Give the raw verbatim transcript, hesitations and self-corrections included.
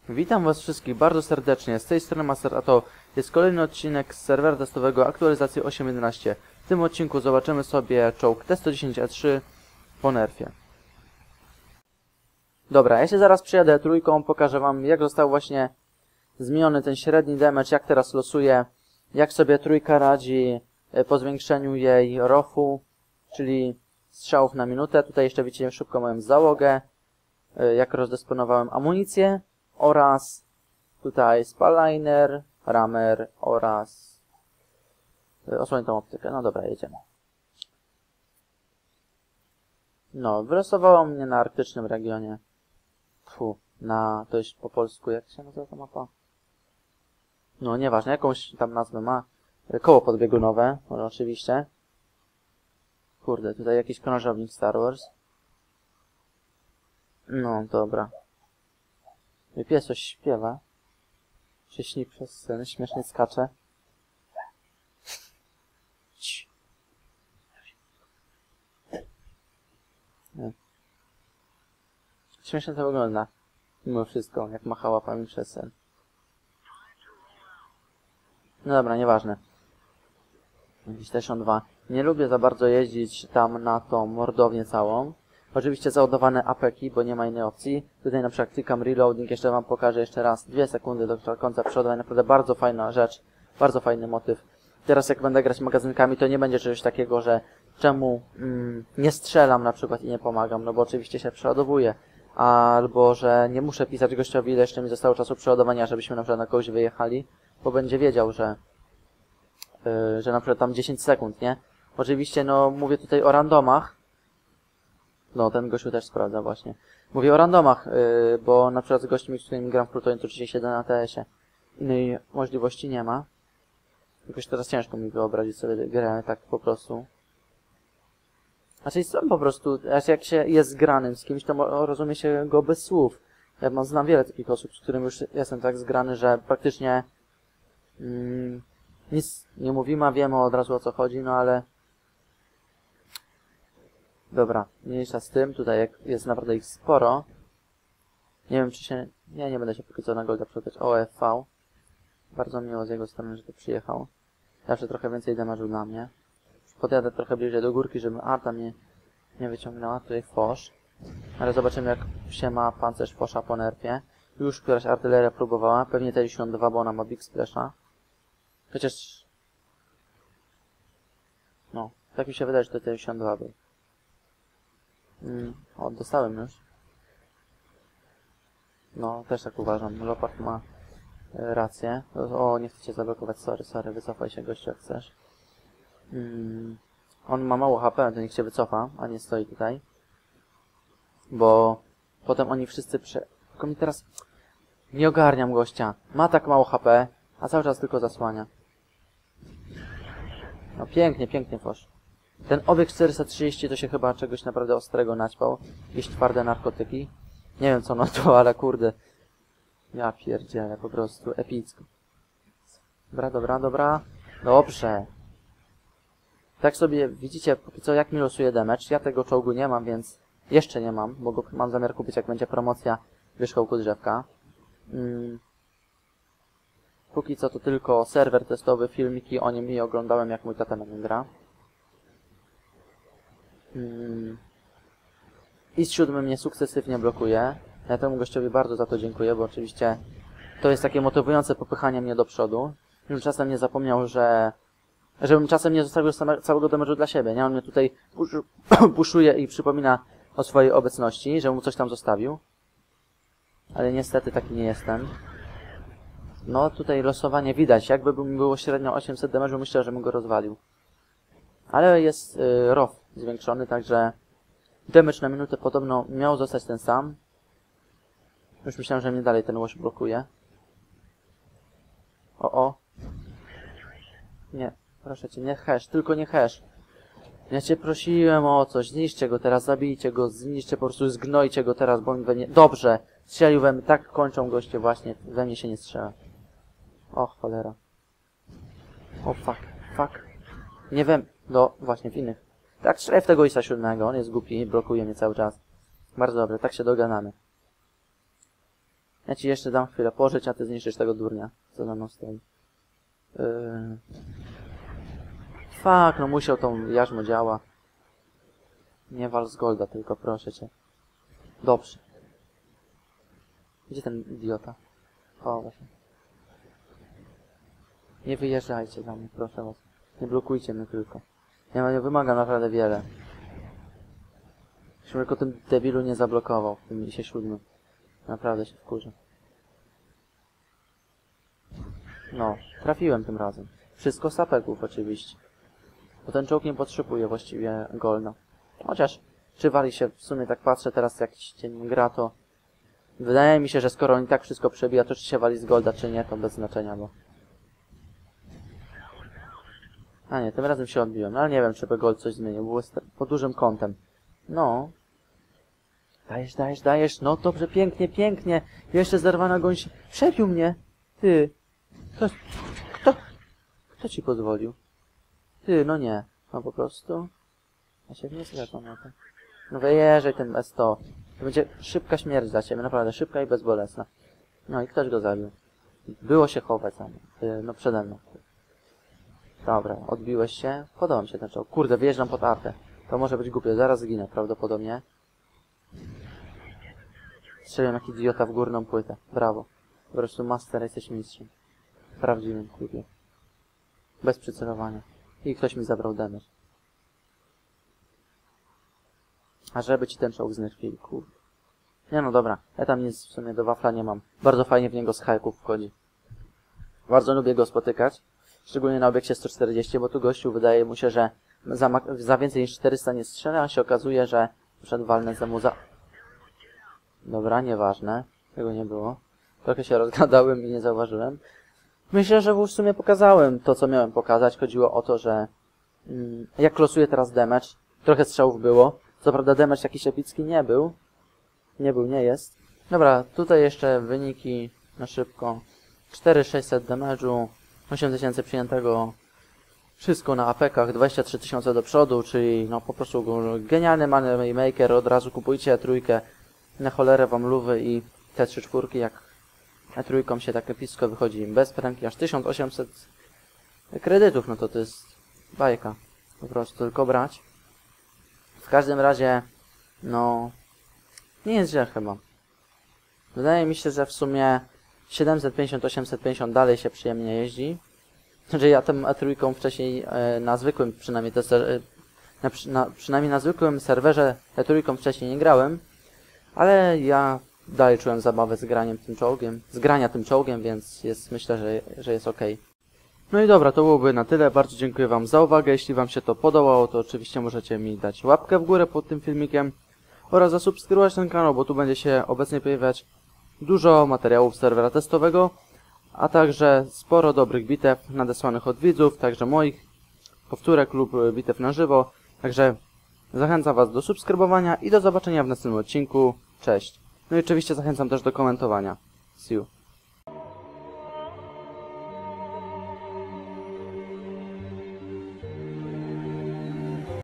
Witam was wszystkich bardzo serdecznie, z tej strony Master, a to jest kolejny odcinek z serwera testowego aktualizacji osiem jedenaście. W tym odcinku zobaczymy sobie czołg T sto dziesięć E trzy po nerfie. Dobra, ja się zaraz przyjadę trójką, pokażę wam jak został właśnie zmieniony ten średni damage, jak teraz losuje, jak sobie trójka radzi po zwiększeniu jej rofu, czyli strzałów na minutę. Tutaj jeszcze widzicie szybko moją załogę, jak rozdysponowałem amunicję. Oraz tutaj spaliner, ramer oraz osłonię tą optykę. No dobra, jedziemy. No, wylosowało mnie na arktycznym regionie. Fu, na, to jest po polsku, jak się nazywa ta mapa? No, nieważne, jakąś tam nazwę ma. Koło podbiegunowe, no, oczywiście. Kurde, tutaj jakiś krążownik Star Wars. No, dobra. Pies coś śpiewa. Się śni przez sceny, śmiesznie skacze. Nie. Śmiesznie to wygląda. Mimo wszystko, jak macha łapami przez sen. No dobra, nieważne. Jakiś T sześćdziesiąt dwa. Nie lubię za bardzo jeździć tam na tą mordownię całą. Oczywiście załadowane apeki, bo nie ma innej opcji. Tutaj na przykład klikam reloading, jeszcze wam pokażę jeszcze raz. Dwie sekundy do końca przeładowania. Naprawdę bardzo fajna rzecz. Bardzo fajny motyw. Teraz jak będę grać magazynkami, to nie będzie czegoś takiego, że czemu mm, nie strzelam na przykład i nie pomagam, no bo oczywiście się przeładowuję. Albo, że nie muszę pisać gościowi, ile jeszcze mi zostało czasu przeładowania, żebyśmy na przykład na kogoś wyjechali, bo będzie wiedział, że, yy, że na przykład tam dziesięć sekund, nie? Oczywiście, no mówię tutaj o randomach. No, ten gościu też sprawdza właśnie. Mówię o randomach, yy, bo na przykład z gośćmi, z którymi gram w Plutonie, to trzydzieści jeden na A T S ie. Innej możliwości nie ma. Jakoś teraz ciężko mi wyobrazić sobie grę tak po prostu. Znaczy są po prostu, jak się jest zgranym z kimś, to rozumie się go bez słów. Ja mam, znam wiele takich osób, z którymi już jestem tak zgrany, że praktycznie mm, nic nie mówimy, a wiemy od razu o co chodzi, no ale... Dobra, mniejsza z tym, tutaj jest naprawdę ich sporo. Nie wiem czy się... Nie, nie będę się póki co na golda przekazać. O F V. Bardzo miło z jego strony, że to przyjechał. Zawsze trochę więcej damage'u dla mnie. Podjadę trochę bliżej do górki, żeby arta mnie nie wyciągnęła. Tutaj fosz. Ale zobaczymy jak się ma pancerz fosza po nerfie. Już któraś artyleria próbowała. Pewnie T dziewięćdziesiąt dwa, bo ona ma Big Splasha. Chociaż... No, tak mi się wydaje, że to T dziewięćdziesiąt dwa był. Mm, o, dostałem już. No, też tak uważam. Leopard ma e, rację. O, nie chcecie zablokować. Sorry, sorry. Wycofaj się gościu jak chcesz. Mm, on ma mało H P, to niech się wycofa, a nie stoi tutaj. Bo potem oni wszyscy prze... Tylko mi teraz... Nie ogarniam gościa. Ma tak mało H P, a cały czas tylko zasłania. No pięknie, pięknie fosz. Ten obieg czterysta trzydzieści to się chyba czegoś naprawdę ostrego naćpał. Jakieś twarde narkotyki. Nie wiem co na to, ale kurde. Ja pierdzielę, po prostu epicko. Dobra, dobra, dobra. Dobrze. Tak sobie widzicie, póki co jak mi losuje damage. Ja tego czołgu nie mam, więc jeszcze nie mam, bo go mam zamiar kupić jak będzie promocja wierzchołku drzewka. Hmm. Póki co to tylko serwer testowy, filmiki o nim i oglądałem jak mój tata na nim gra. Hmm. I z siódmym mnie sukcesywnie blokuje. Ja temu gościowi bardzo za to dziękuję, bo oczywiście to jest takie motywujące popychanie mnie do przodu. Już czasem nie zapomniał, że żebym czasem nie zostawił same, całego damage'u dla siebie, nie? On mnie tutaj pusz, puszuje i przypomina o swojej obecności, że mu coś tam zostawił. Ale niestety taki nie jestem. No tutaj losowanie widać, jakby mi było średnio osiemset damage'u, myślę, że bym go rozwalił. Ale jest y, R O F zwiększony, także damage na minutę podobno miał zostać ten sam. Już myślałem, że mnie dalej ten łoś blokuje. O, o. Nie, proszę cię, nie hash, tylko nie hash. Ja cię prosiłem o coś, zniszczcie go teraz, zabijcie go, zniszczcie, po prostu zgnojcie go teraz, bo on we mnie... Dobrze, strzelił we mnie, tak kończą goście właśnie, we mnie się nie strzela. O, cholera. O, fuck, fuck. Nie wiem, no właśnie, w innych. Tak, strzelaj w tego Isa siódmego, on jest głupi, blokuje mnie cały czas. Bardzo dobrze, tak się dogadamy. Ja ci jeszcze dam chwilę pożyć, a ty zniszczysz tego durnia, co za mną stoi. Yy... Fuck, no musiał tą jarzmo działa. Nie wal z golda, tylko proszę cię. Dobrze. Gdzie ten idiota? O, właśnie. Nie wyjeżdżajcie za mnie, proszę was. Nie blokujcie mnie tylko. Ja nie wymagam naprawdę wiele. Jeśli tylko tym debilu nie zablokował w tym misie siódmym. Naprawdę się wkurzę. No, trafiłem tym razem. Wszystko z apeków oczywiście. Bo ten czołg nie potrzebuje właściwie golda. Chociaż, czy wali się, w sumie tak patrzę teraz jak się nim gra, to wydaje mi się, że skoro on i tak wszystko przebija, to czy się wali z golda, czy nie, to bez znaczenia, bo... A nie, tym razem się odbiłem, no, ale nie wiem, czy by gold coś zmienił, było pod dużym kątem. No. Dajesz, dajesz, dajesz, no dobrze, pięknie, pięknie. Jeszcze zerwana gąś przebił mnie. Ty. Kto, kto, kto ci pozwolił? Ty, no nie. No po prostu. Ja się nie zgadzam na to. No wyjeżdżaj ten S sto. To będzie szybka śmierć dla ciebie, naprawdę szybka i bezbolesna. No i ktoś go zabił. Było się chować tam. Ty, no przede mną. Dobra, odbiłeś się. Podoba mi się ten czołg. Kurde, wyjeżdżam pod artę. To może być głupie, zaraz zginę prawdopodobnie. Strzeliłem jak idiota w górną płytę. Brawo. Po prostu master, jesteś mistrzem. Prawdziwym klubie. Bez przycelowania. I ktoś mi zabrał damage. A żeby ci ten czołg znerfili, kurde. Nie no dobra, ja tam nic w sumie do wafla nie mam. Bardzo fajnie w niego z hajków wchodzi. Bardzo lubię go spotykać. Szczególnie na obiekcie sto czterdzieści, bo tu gościu wydaje mu się, że za, za więcej niż czterysta nie strzela, a się okazuje, że przed walnę za mu za... Dobra, nieważne. Tego nie było. Trochę się rozgadałem i nie zauważyłem. Myślę, że w sumie pokazałem to, co miałem pokazać. Chodziło o to, że mm, jak losuję teraz damage, trochę strzałów było. Co prawda damage jakiś epicki nie był. Nie był, nie jest. Dobra, tutaj jeszcze wyniki na szybko. cztery tysiące sześćset damage'u, osiem tysięcy przyjętego. Wszystko na apekach, dwadzieścia trzy tysiące do przodu, czyli no po prostu genialny moneymaker. Od razu kupujcie trójkę. Na cholerę wam luwy i te trzy czwórki, jak na trójką się tak epicko wychodzi bez pręki, aż tysiąc osiemset kredytów, no to to jest bajka. Po prostu tylko brać. W każdym razie, no, nie jest źle chyba. Wydaje mi się, że w sumie siedemset pięćdziesiąt osiemset pięćdziesiąt dalej się przyjemnie jeździ. Znaczy ja tym E trzy wcześniej e, na zwykłym, przynajmniej, te, e, na, na, przynajmniej na zwykłym serwerze E trzy wcześniej nie grałem. Ale ja dalej czułem zabawę z graniem tym czołgiem, z grania tym czołgiem, więc jest, myślę, że, że jest ok. No i dobra, to byłoby na tyle. Bardzo dziękuję wam za uwagę. Jeśli wam się to podobało, to oczywiście możecie mi dać łapkę w górę pod tym filmikiem oraz zasubskrybować ten kanał, bo tu będzie się obecnie pojawiać dużo materiałów z serwera testowego, a także sporo dobrych bitew nadesłanych od widzów, także moich powtórek lub bitew na żywo. Także zachęcam was do subskrybowania i do zobaczenia w następnym odcinku. Cześć. No i oczywiście zachęcam też do komentowania. See you.